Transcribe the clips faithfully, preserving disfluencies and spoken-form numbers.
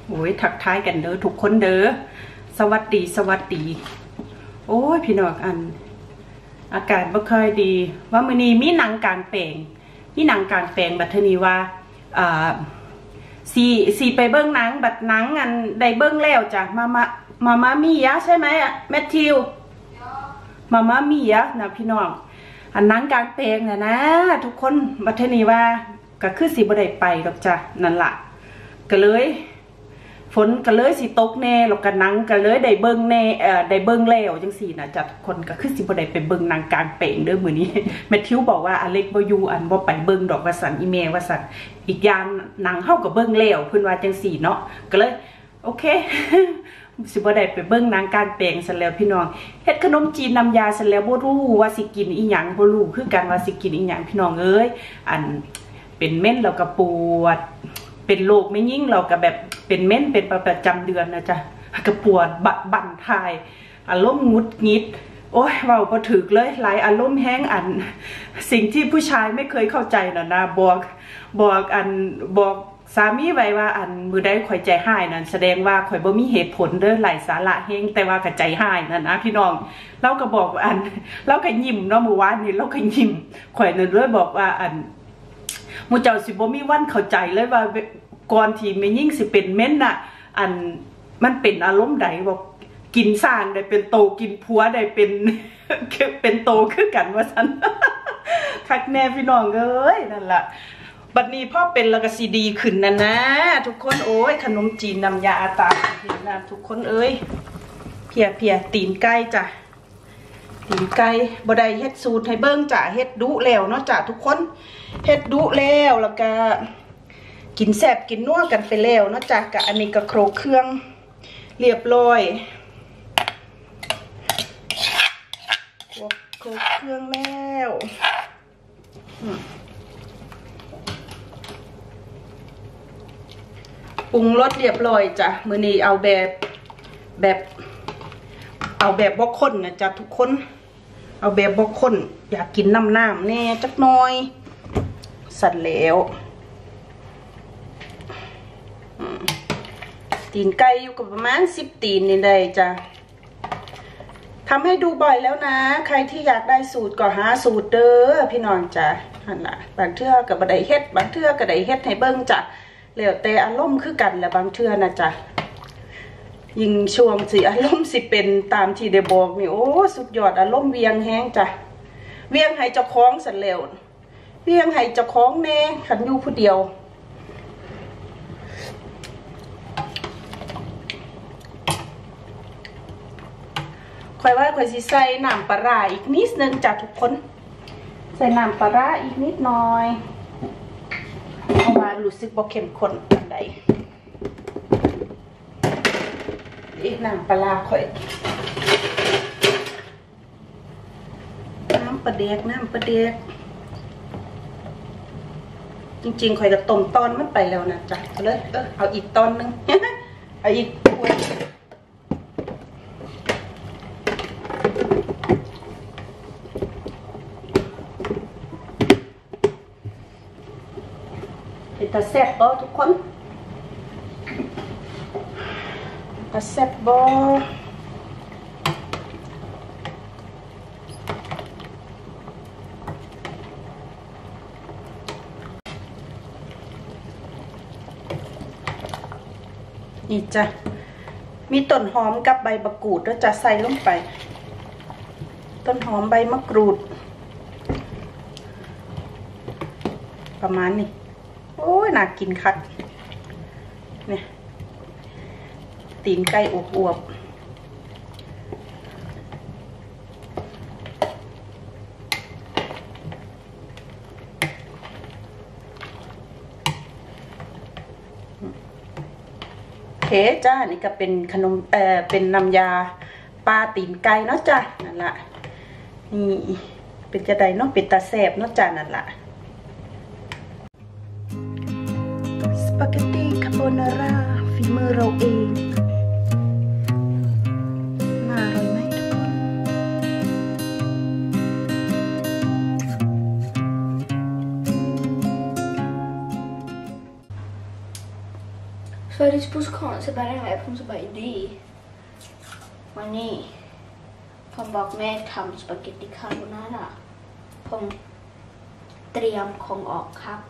โอ้ยทักทายกันเด้อทุกคนเด้อสวัสดีสวัสดีโอ้ยพี่น้องอันอากาศบ่ค่อยดีว่ามื้อนี้มีหนังกลางแปลงมีหนังกลางแปลงบัดเทอนี้ว่าอ่าสีสีไปเบิ้งหนังบัดหนังอันได้เบิ้งแล้วจ้ะมามามามามียะใช่ไหมอะแมทธิวมามามียะนะพี่น้องอันหนังกลางแปลงน่ะนะทุกคนบัดเทอนี้ว่าก็คือสิบ่ได้ไปดอกจ้ะนั่นล่ะก็เลยฝนก็เลยสิตกแน่แล้วก็หนังก็เลยได้เบิ้งแน่เอ่อได้เบิ้งแล้วจังสี่นะจ้ะคนก็คือสิบ่ได้ไปเบิ้งหนังกลางแปลงเด้อมื้อนี้แมทธิวบอกว่าอเล็กบ่อยู่อันบ่ไปเบิ้งดอกว่าซั่นอีแม่ว่าซั่นอีกอย่างหนังเฮาก็เบิ้งแล้วเพิ่นว่าจังสี่เนาะก็เลยโอเคสิบ่ได้ไปเบิ้งหนังกลางแปลงซั่นแล้วพี่น้องเฮ็ดขนมจีนน้ำยาซั่นแล้วบ่รู้ว่าสิกินอีหยังบ่รู้คือกันว่าสิกินอีหยังพี่น้องเอ้ยอันเป็นเม่นแล้วก็ปวดเป็นโรคไม่ยิ่งเราก็แบบเป็นเม่นเป็นประจำเดือนนะจ๊ะก็ปวดบัดบั่นทายอารมณ์งุดงิดโอ้ยเว้าพอถึกเลยหลายอารมณ์แห้งอันสิ่งที่ผู้ชายไม่เคยเข้าใจน่ะนะบอกบอกอันบอกสามีไว้ว่าอันมือได้ข่อยใจหายนั่นแสดงว่าข่อยบ่มีเหตุผลเด้อหลายสาระแห้งแต่ว่าก็ใจหายนั่นนะพี่น้องเราก็บอกอันเราก็ยิ้มเนาะเมื่อวานนี้เราก็ยิ้มข่อยนั่นเลยบอกว่าอันมูเจ้าสิบ่มีวันเข้าใจเลยว่าก่อนที่แม่ยิ่งสิเป็นเม้นน่ะอันมันเป็นอารมณ์ใดบอกกินสร้างได้เป็นโตกินผัวได้เป็นเป็นโตคือกันว่าซั่นคักแน่พี่น้องเอ้ยนั่นล่ะบัดนี้พ่อเป็นแล้วก็สิดีขึ้นนะนะทุกคนโอ้ยขนมจีนน้ำยาอาตาเห็นนะทุกคนเอ้ยเพียเพียตีนไก่จ้ะตีนไก่บ่ได้เฮ็ดสูตรให้เบิ่งจ้ะเฮ็ดดุแล้วเนาะจ้ะทุกคนเฮ็ดดุแล้วแล้วก็กินแซ่บกินนัวกันไปแล้วเนาะจ้ะกับอันนี้ก็โครกเครื่องเรียบร้อยโครกเครื่องแล้วปรุงรสเรียบร้อยจ้ะมื้อนี้เอาแบบแบบเอาแบบบ่ข้นนะจ้ะทุกคนเอาแบบบ่ข้นอยากกินน้ำน้ำแน่จักหน่อยสัตว์แล้วตีนไก่อยู่กับประมาณสิบตีนนี่เลยจ้ะทำให้ดูบ่อยแล้วนะใครที่อยากได้สูตรก็หาสูตรเด้อพี่น้องจ้ะนั่นแหละบางเทื่อกับบัไดเฮ็ดบางเทื่อกับไดเฮ็ดให้เบิ้งจ้ะแล้วแต่อารมณ์คือกันแหละบางเทื่อนะจ้ะยิงช่วงสิอารมณ์สิเป็นตามที่ได้บอกนี่โอ้สุดยอดอารมณ์เวียงแห้งจ้ะเวียงให้เจ้าของสันแล้วเวียงให้เจ้าของแน่ขันอยู่ผู้เดียวค่อยว่าค่อยสิใส่น้ำปลาอีกนิดนึงจ้ะทุกคนใส่น้ำปลาอีกนิดหน่อยเพราะว่ารู้สึกบ่เข้มข้นปานใดอีกน้ำปลาค่อยน้ำปลาแดกน้ำปลาแดกจริงๆค่อยก็ต้มตอนมันไปแล้วนะจ้ะเอาเลยเออเอาอีกตอนนึงเอาอีกถ้วยตาแซ่บบ่ทุกคนตาแซ่บบ่นี่จ้ะมีต้นหอมกับใบมะกรูดแล้วจะใส่ลงไปต้นหอมใบมะกรูดประมาณนี้โอ้ยน่ากินคักเนี่ยตีนไก่อวบๆเคจ้านี่ก็เป็นขนมเอ่อเป็นน้ำยาปลาตีนไก่เนาะจ้านั่นแหละนี่เป็นจะไดเนาะเป็นตาแซ่บเนาะจ้านั่นแหละสปาเกตตี้คาโบนาร่าฝีมือเราเองน่าอร่อยไหมทุกคนส För disposition så bara jag på så bara idé. วันนี้ผมบอกแม่ทำสปาเกตตีคาโบนาร่าผมเตรียมของออกครับ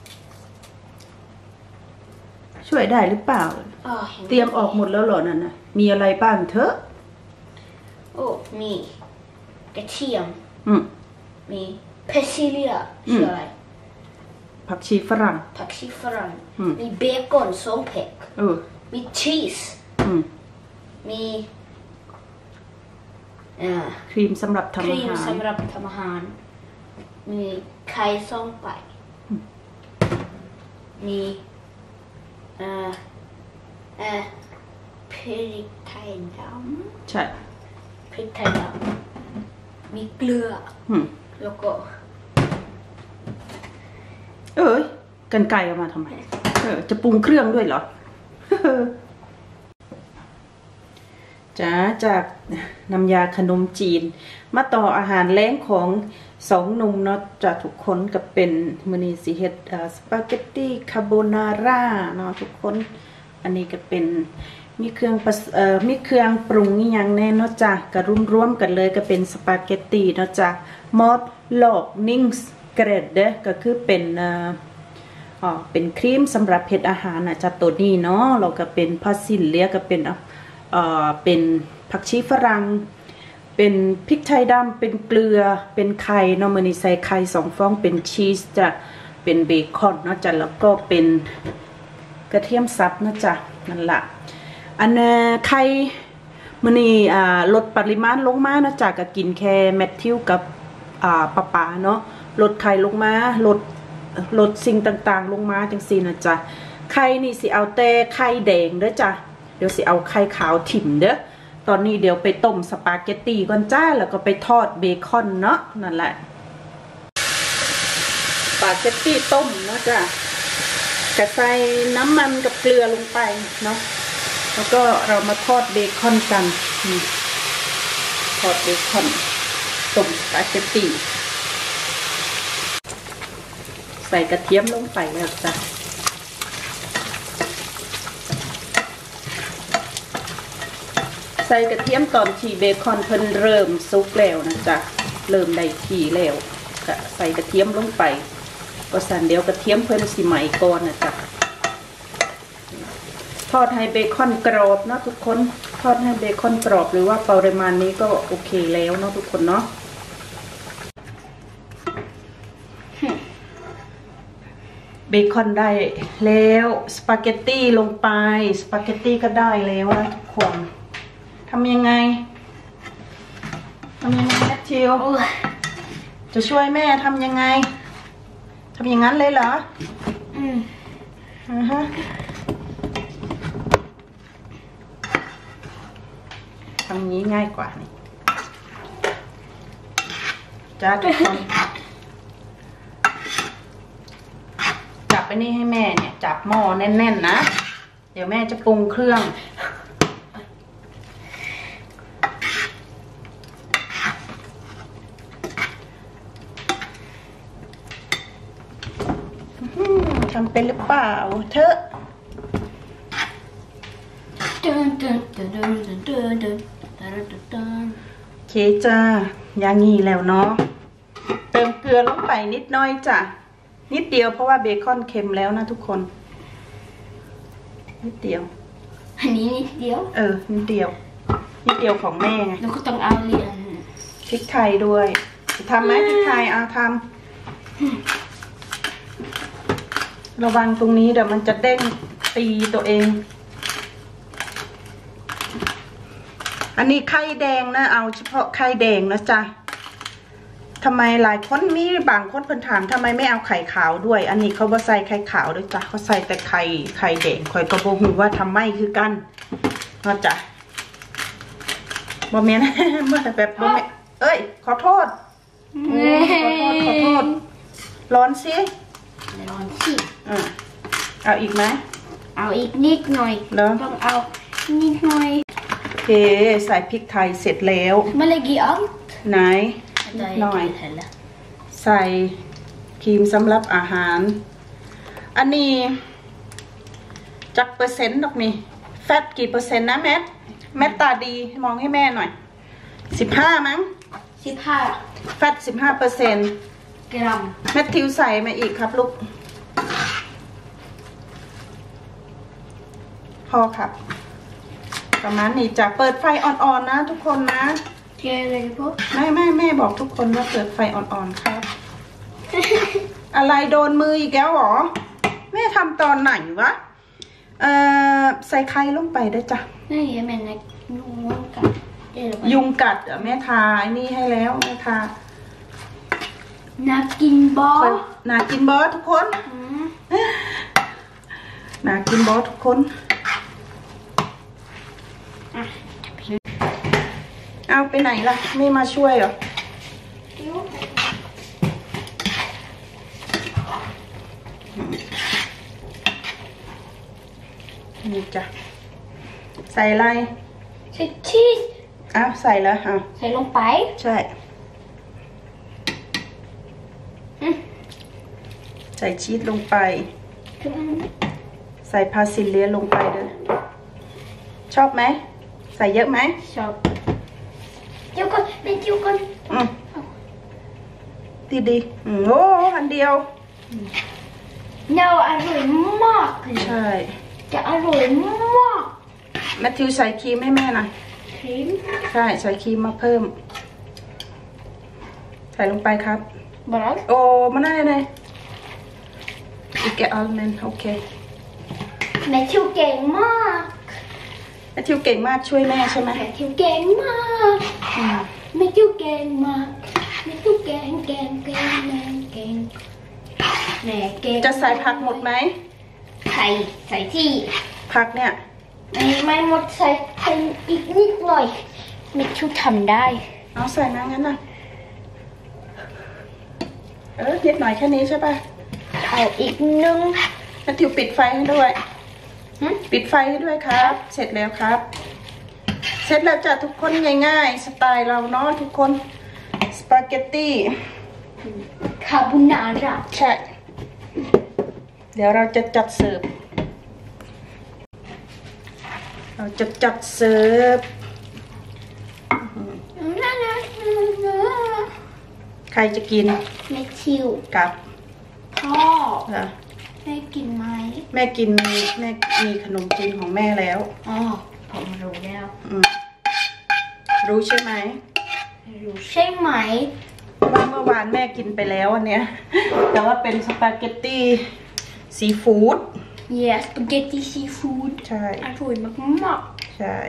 ช่วยได้หรือเปล่าเตรียมออกหมดแล้วเหรอนั่นน่ะมีอะไรบ้างเถอะโอ้มีกระเทียมอืมมีเพอร์ซิเลียชื่ออะไรผักชีฝรั่งผักชีฝรั่งมีเบคอนสองแพ็คมีชีสมีครีมสำหรับทำอาหารครีมสำหรับทำอาหารมีไข่สองใบมีเอ่อเอ่อพริกไทยดำใช่พริกไทยดำมีเกลือแล้วก็เอ้ยกันไก่เอามาทำไมเออจะปรุงเครื่องด้วยเหรอจ้าจากน้ำยาขนมจีนมาต่ออาหารแล้งของสองหนุ่มเนาะจากทุกคนกับเป็นมื้อนี้สิเฮ็ดสปาเกตตี้คาโบนาร่าเนาะทุกคนอันนี้ก็เป็นมีเครื่องเอ่อมีเครื่องปรุงอีหยังแน่เนาะจ้ะก็รวมๆกันเลยก็เป็นสปาเกตตี้เนาะจ้ะมอดลอกนิงส์เกรดเด้อก็คือเป็นเอ่ออ๋อเป็นครีมสำหรับเฮ็ดอาหารน่ะจ้ะตัวนี้เนาะเราก็เป็นพาซิลเลียก็เป็นเอ่อเป็นผักชีฝรั่งเป็นพริกไทยดำเป็นเกลือเป็นไข่เนาะมื้อนี้ใส่ไข่สองฟองเป็นชีสจ้ะเป็นเบคอนเนาะจ้ะแล้วก็เป็นกระเทียมสับเนาะจ้ะนั่นล่ะอันน่ะไข่มื้อนี้อ่าลดปริมาณลงมานะจ้ะก็กินแค่แมทธิวกับอ่าป้าป๋าเนาะลดไข่ลงมาลดลดสิ่งต่างๆลงมาจังซี่นะจ้ะไข่นี่สิเอาแต่ไข่แดงเด้อจ้ะเดี๋ยวสิเอาไข่ขาวถิ่มเด้อตอนนี้เดี๋ยวไปต้มสปาเกตตี้ก่อนจ้าแล้วก็ไปทอดเบคอนเนาะนั่นแหละสปาเกตตี้ต้มเนาะจ้ะกระใส่น้ำมันกับเกลือลงไปเนาะแล้วก็เรามาทอดเบคอนกันทอดเบคอนต้มสปาเกตตี้ใส่กระเทียมลงไปแล้วจ้ะใส่กระเทียมตอนที่เบคอนเพิ่นเริ่มสุกแล้วนะจ๊ะเริ่มได้ที่แล้วก็ใส่กระเทียมลงไปก็สั่นเดี๋ยวกระเทียมเพิ่นสิไหม้ก่อนนะจ๊ะทอดให้เบคอนกรอบเนาะทุกคนทอดให้เบคอนกรอบหรือว่าปริมาณนี้ก็โอเคแล้วเนาะทุกคนเนาะเบคอนได้แล้วสปาเกตตี้ลงไปสปาเกตตี้ก็ได้แล้วนะทุกคนทำยังไงทำยังไงแมทธิวจะช่วยแม่ทำยังไงทำอย่างนั้นเลยเหรออืมอือฮะทำอย่างนี้ง่ายกว่านี่จ้าทุกคนจับไปนี่ให้แม่เนี่ยจับหม้อแน่นๆนะเดี๋ยวแม่จะปรุงเครื่องทำเป็นหรือเปล่าเธอโอเคจ้าอย่างงี้แล้วเนาะเติมเกลือลงไปนิดน้อยจ้ะนิดเดียวเพราะว่าเบคอนเค็มแล้วนะทุกคนนิดเดียวอันนี้นิดเดียวเออนิดเดียวนิดเดียวของแม่ไงแล้วก็ต้องเอาเรียนพริกไทยด้วยทำไหมพริกไทยเอาทำระวังตรงนี้เดี๋ยวมันจะเด้งตีตัวเองอันนี้ไข่แดงนะเอาเฉพาะไข่แดงนะจ๊ะทำไมหลายคนมีบางคนเพิ่นถามทำไมไม่เอาไข่ขาวด้วยอันนี้เขาบ่ใส่ไข่ขาวด้วยจ้ะเขาใส่แต่ไข่ไข่แดงคอยก็บ่ฮู้ว่าทำไมคือกันนะจ๊ะบ่แม่นเมื่อแบบบ่แม่เอ้ยขอโทษขอโทษขอโทษร้อนสิร้อนสิอ่าเอาอีกไหมเอาอีกนิดหน่อยต้องเอานิดหน่อยโอเคใส่พริกไทยเสร็จแล้วมาเลยกี่อันไหนนิดหน่อยใส่ครีมสำหรับอาหารอันนี้จจักเปอร์เซ็นต์ดอกนี่แฟตกี่เปอร์เซ็นต์นะแมทแมทตาดีมองให้แม่หน่อยสิบห้ามั้งสิบห้าแฟตสิบห้าเปอร์เซ็นต์กรัมแมททิวใส่มาอีกครับลูกพอครับประมาณนี้จะเปิดไฟอ่อนๆนะทุกคนนะเทเลยพวกไม่ไม่แม่บอกทุกคนว่าเปิดไฟอ่อนๆครับ อะไรโดนมืออีกแล้วหรอแม่ทำตอนไหนวะเอ่อใส่ไข่ลงไปได้จ้ะนี่แม่นะยุงกัดยุงกัดเหรอแม่ทาไอ้นี่ให้แล้วแม่ทาน่ากินบอสน่ากินบอสทุกคนน่ากินบอสทุกคนเอาไปไหนล่ะไม่มาช่วยเหรอนี่จ้ะใส่อะไรใส่ชีสอ้าวใส่แล้วอ่ะใส่ลงไปใช่ใส่ชีสลงไปใส่พาซิลเลียลงไปด้วยชอบไหมใส่เยอะไหมชอบเดี๋ยวก่อนเป็นเดี๋ยวก่อนอืมดีดีอืมโอ้อันเดียวเนาอร่อยมากใช่จะอร่อยมากแมทธิวใส่ครีมให้แม่หน่อยครีมใช่ใส่ครีมมาเพิ่มใส่ลงไปครับบลัสโอ้มาได้เลยอีกแกอัลเมนโอเคแมทธิวเก่งมากแมทธิวเก่งมากช่วยแม่ใช่ไหมแมทธิวเก่งมากแมทธิวเก่งมากแมทธิวเก่งเก่งเก่งแม่เก่งแม่เก่งจะใส่ผักหมดไหมใส่ใส่ที่ผักเนี่ยไม่ไม่หมดใส่ใส่อีกนิดหน่อยแมทธิวทำได้เอาใส่นะงั้นนะเออนิดหน่อยแค่นี้ใช่ป่ะเอาอีกนึงแมทธิวปิดไฟให้ด้วยปิดไฟให้ด้วยครับเสร็จแล้วครับเสร็จแล้วจ้ะทุกคนง่ายๆสไตล์เราเนาะทุกคนสปาเกตตี้คาโบนาร่าใช่เดี๋ยวเราจะจัดเสิร์ฟเราจะจัดเสิร์ฟใครจะกินแม่ทิวกับพ่อแม่กินไหมแม่กินมีแม่มีขนมจีนของแม่แล้วอ๋อผมรู้แล้วรู้ใช่ไหมรู้ใช่ไหมว่าเมื่อวานแม่กินไปแล้วอันเนี้ยแต่ว่าเป็นสปาเกตตี้ซีฟู้ด yes สปาเกตตี้ซีฟู้ดใช่อร่อยมากมากใช่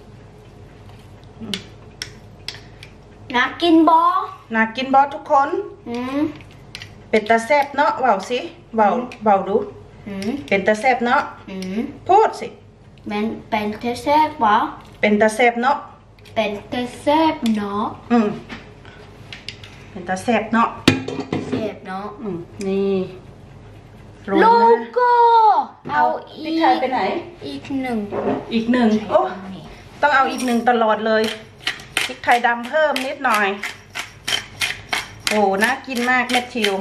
น่ากินบอน่ากินบอทุกคนอืมเป็นตาแซบเนาะเบาสิเบาเบาดูเป็นตาแซบเนาะพูดสิเป็นเป็นตาแซบวะเป็นตาแซบเนาะเป็นตาแซบเนาะอืมเป็นตาแซบเนาะแซบเนาะอืมนี่โลโก้เอาอีกไปไหนอีกหนึ่งอีกหนึ่งโอ้ต้องเอาอีกหนึ่งตลอดเลยพริกไทยดำเพิ่มนิดหน่อยโอ้น่ากินมากแมทธิว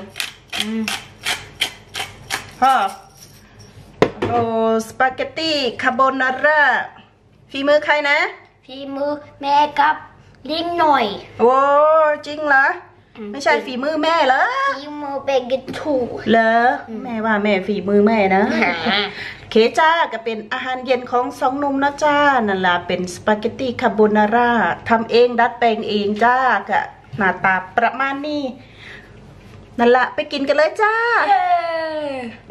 พ่อโอ้สปาเกตตี้คาโบนาร่าฝีมือใครนะฝีมือแม่กับลิงหน่อยโอ้จริงเหรอไม่ใช่ฝีมือแม่เหรอฝีมือเบเกตูเหรอแม่ว่าแม่ฝีมือแม่นะเคจ้าก็เป็นอาหารเย็นของสองหนุ่มนะจ้านั่นแหละเป็นสปาเกตตี้คาโบนาร่าทำเองดัดแปลงเองจ้ากะหน้าตาประมาณนี้นั่นแหละไปกินกันเลยจ้า